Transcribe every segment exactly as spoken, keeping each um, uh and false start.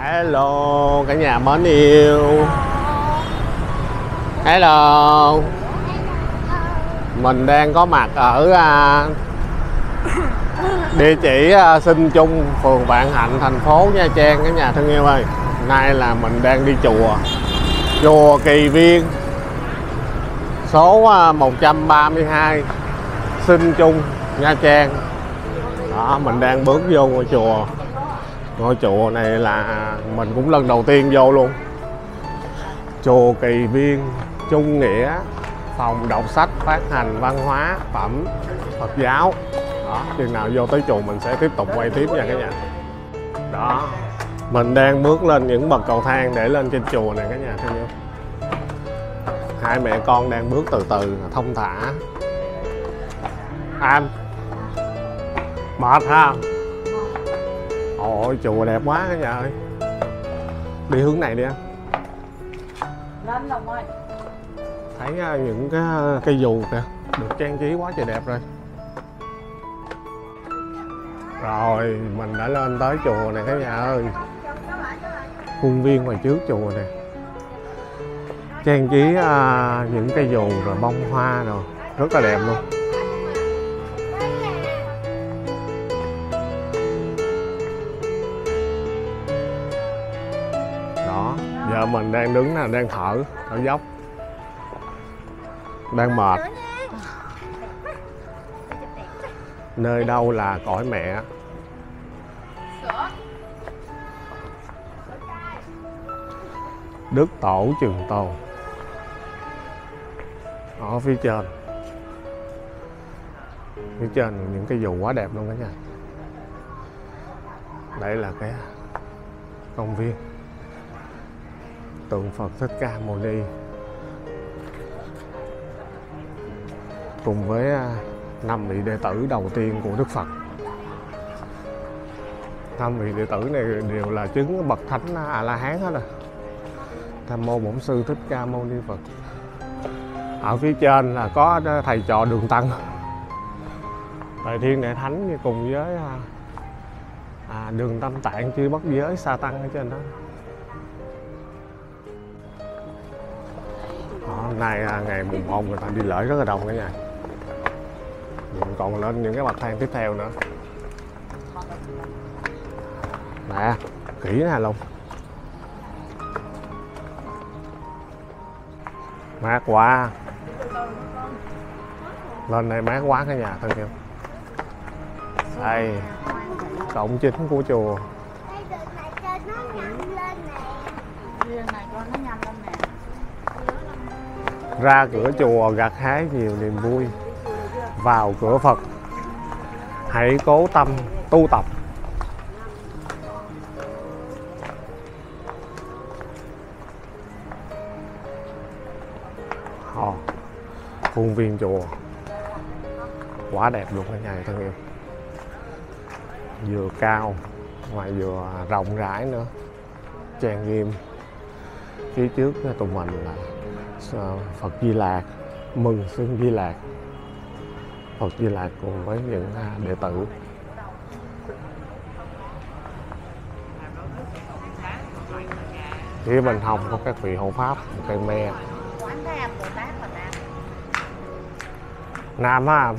Hello cả nhà mến yêu. Hello. Mình đang có mặt ở uh, địa chỉ uh, Sinh Trung, phường Vạn Hạnh, thành phố Nha Trang cả nhà thân yêu ơi. Nay là mình đang đi chùa Chùa Kỳ Viên, số uh, một trăm ba mươi hai Sinh Trung, Nha Trang. Đó, mình đang bước vô ngôi chùa. Ngôi chùa này là mình cũng lần đầu tiên vô luôn. Chùa Kỳ Viên Trung Nghĩa, phòng đọc sách, phát hành văn hóa phẩm Phật giáo. Đó, chừng nào vô tới chùa mình sẽ tiếp tục quay tiếp nha cả nhà. Đó, mình đang bước lên những bậc cầu thang để lên trên chùa này cả nhà thân yêu. Hai mẹ con đang bước từ từ thông thả. Anh mệt ha. Ôi chùa đẹp quá cả nhà ơi. Đi hướng này đi anh. Lên Long ơi. Thấy những cái cây dù kìa, được trang trí quá trời đẹp rồi. Rồi mình đã lên tới chùa này cả nhà ơi. Khuôn viên ngoài trước chùa này trang trí uh, những cây dù rồi bông hoa rồi rất là đẹp luôn. Đó, giờ mình đang đứng là đang thở, thở dốc, đang mệt. Nơi đâu là cõi mẹ. Đức Tổ Trường Tồn ở phía trên. Phía trên những cái dù quá đẹp luôn cả nhà. Đây là cái công viên tượng Phật Thích Ca Mâu Ni cùng với năm vị đệ tử đầu tiên của Đức Phật. Năm vị đệ tử này đều là chứng bậc thánh A La Hán hết rồi. Tham mô Bổn Sư Thích Ca Mâu Ni Phật. Ở phía trên là có thầy trò Đường Tăng, Đại Thiên Đại Thánh cùng với à, Đường Tâm Tạng Chư Bất Giới Sa Tăng ở trên đó. Hôm nay ngày mùng một người ta đi lễ rất là đông cả nhà. Mình còn lên những cái bậc thang tiếp theo nữa. Nè, kỹ nè Long. Mát quá. Lên đây mát quá cả nhà thân yêu. Đây, cổng chính của chùa. Ra cửa chùa gặt hái nhiều niềm vui. Vào cửa Phật hãy cố tâm tu tập. Ồ, khuôn viên chùa quá đẹp luôn cả nhà thân yêu. Vừa cao mà vừa rộng rãi nữa, trang nghiêm. Phía trước tụi mình là Phật Di Lạc, mừng xưng Di Lạc. Phật Di Lạc cùng với những đệ tử. Phía bên hông có các vị hộ pháp, cây me. Nam á,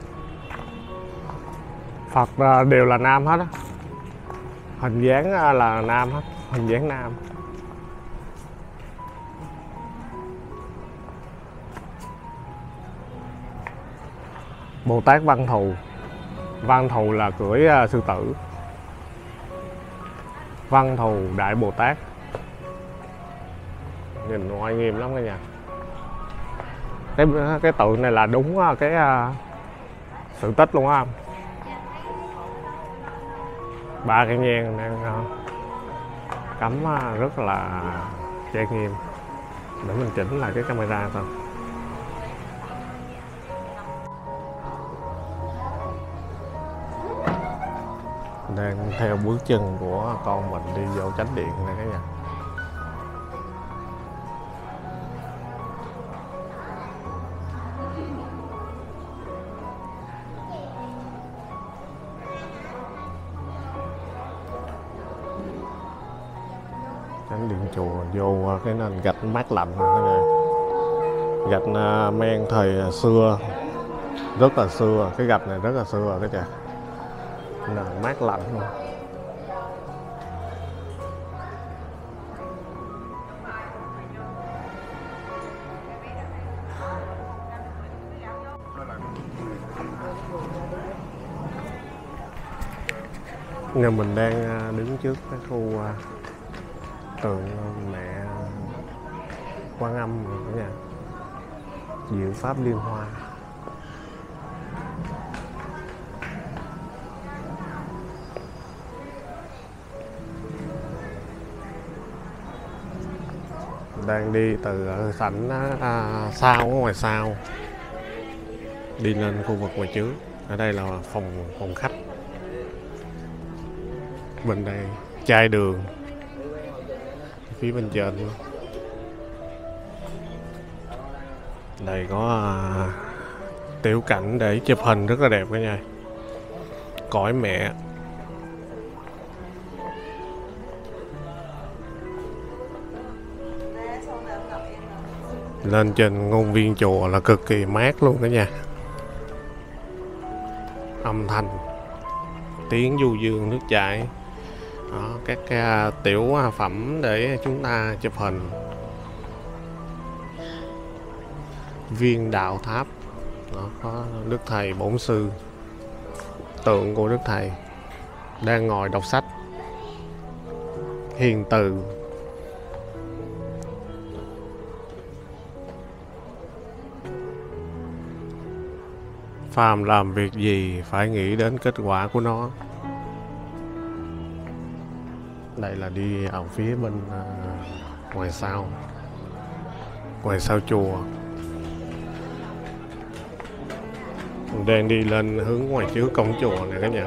Phật đều là nam hết á. Hình dáng là nam hết, hình dáng nam. Bồ Tát Văn Thù. Văn Thù là cưỡi uh, sư tử. Văn Thù Đại Bồ Tát. Nhìn oai nghiêm lắm cả nhà. Cái, cái tượng này là đúng uh, cái uh, sự tích luôn á. Ba cây nhang đang uh, cắm uh, rất là trang nghiêm. Để mình chỉnh lại cái camera thôi. Đang theo bước chân của con mình đi vô chánh điện này cả nhà. Chánh điện chùa vô cái nền gạch mát lạnh này, cái này. Gạch uh, men thời xưa, rất là xưa, cái gạch này rất là xưa cái kìa, nền mát lạnh luôn. Giờ mình đang đứng trước cái khu uh, tượng mẹ Quan Âm cả nhà, Diệu Pháp Liên Hoa. Đang đi từ ở sảnh à, sau ở ngoài sau đi lên khu vực ngoài trước. Ở đây là phòng phòng khách. Bên đây chai đường phía bên trên. Đây có à, tiểu cảnh để chụp hình rất là đẹp cả nhà. Cõi mẹ. Lên trên ngôn viên chùa là cực kỳ mát luôn cả nhà. Âm thanh, tiếng du dương nước chảy. Đó, các uh, tiểu phẩm để chúng ta chụp hình. Viên đạo tháp. Đó, có Đức Thầy Bổn Sư, tượng của Đức Thầy đang ngồi đọc sách. Hiền từ. Phàm làm việc gì phải nghĩ đến kết quả của nó. Đây là đi ở phía bên uh, ngoài sau, ngoài sau chùa. Mình đang đi lên hướng ngoài trước cổng chùa này cả nhà.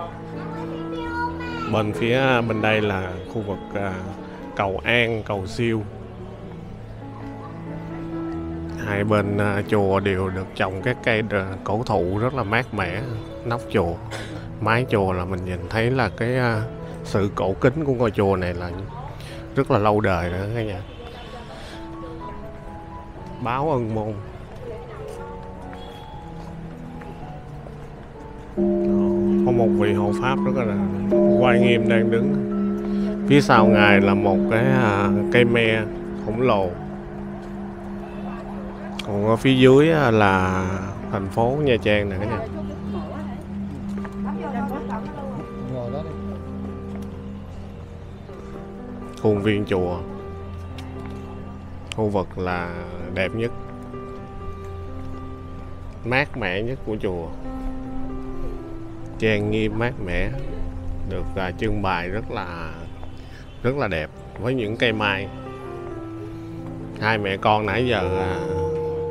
Bên phía bên đây là khu vực uh, cầu An, cầu Siêu. Hai bên uh, chùa đều được trồng các cây cổ thụ rất là mát mẻ. Nóc chùa, mái chùa là mình nhìn thấy là cái uh, sự cổ kính của ngôi chùa này là rất là lâu đời nữa cả nhà. Báo Ân Môn. Có một vị hộ pháp rất là uy nghiêm đang đứng. Phía sau ngài là một cái uh, cây me khổng lồ. Còn ở phía dưới là thành phố Nha Trang này cả nhà. Khuôn viên chùa, khu vực là đẹp nhất, mát mẻ nhất của chùa. Trang nghiêm mát mẻ, được uh, trưng bày rất là rất là đẹp với những cây mai. Hai mẹ con nãy giờ uh,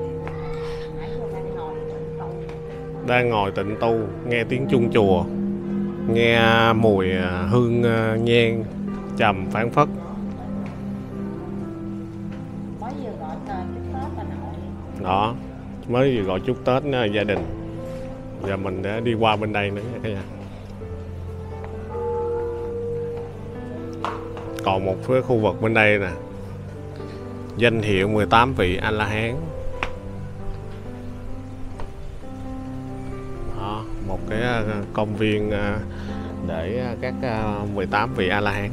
đang ngồi tịnh tu, nghe tiếng chuông chùa, nghe mùi hương nhang trầm phảng phất. Đó, mới vừa gọi chúc Tết gia đình. Giờ mình đã đi qua bên đây nữa cả nhà. Còn một cái khu vực bên đây nè, danh hiệu mười tám vị A-la-hán. Đó, một cái công viên để các mười tám vị A-la-hán.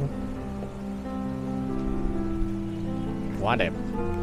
Quá đẹp,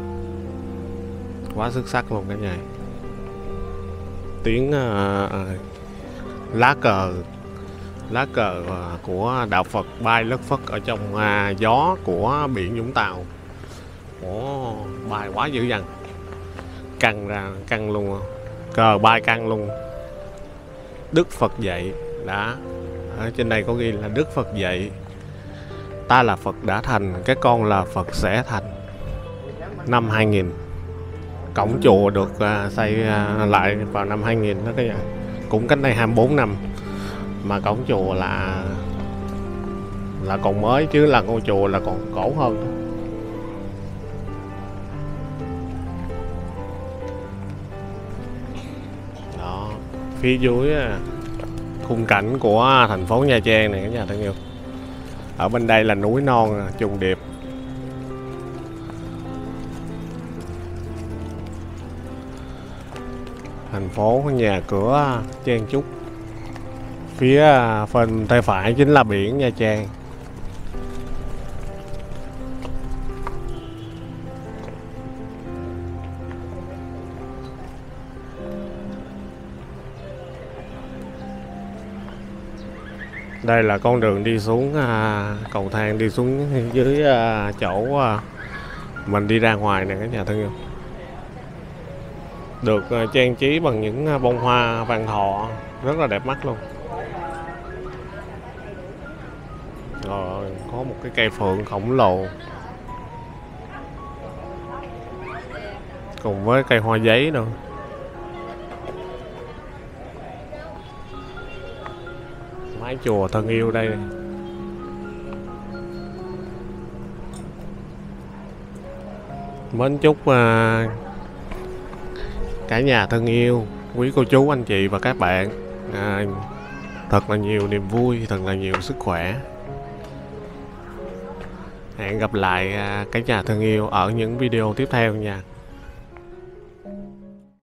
quá xuất sắc luôn cả nhà. Tiếng uh, uh, lá cờ lá cờ uh, của đạo Phật bay lất phất ở trong uh, gió của biển Vũng Tàu. Ồ, bay quá dữ dằn, căng ra căng luôn, cờ bay căng luôn. Đức Phật dạy đã, ở trên đây có ghi là Đức Phật dạy ta là Phật đã thành, các con là Phật sẽ thành. Năm hai nghìn. Cổng chùa được uh, xây uh, lại vào năm hai nghìn đó cả nhà. Cũng cách đây hai mươi bốn năm. Mà cổng chùa là là còn mới, chứ là ngôi chùa là còn cổ hơn. Đó, phía dưới uh, khung cảnh của thành phố Nha Trang này cả nhà thân yêu. Ở bên đây là núi non trùng điệp, Thành phố nhà cửa chen chúc. Phía bên tay phải chính là biển Nha Trang. Đây là con đường đi xuống à, cầu thang đi xuống dưới à, chỗ à, mình đi ra ngoài nè cả nhà thân yêu. Được à, trang trí bằng những à, bông hoa vàng thọ rất là đẹp mắt luôn. Rồi có một cái cây phượng khổng lồ cùng với cây hoa giấy nữa. Mái chùa thân yêu đây. Mến chúc uh, cả nhà thân yêu, quý cô chú anh chị và các bạn uh, thật là nhiều niềm vui, thật là nhiều sức khỏe. Hẹn gặp lại uh, cả nhà thân yêu ở những video tiếp theo nha.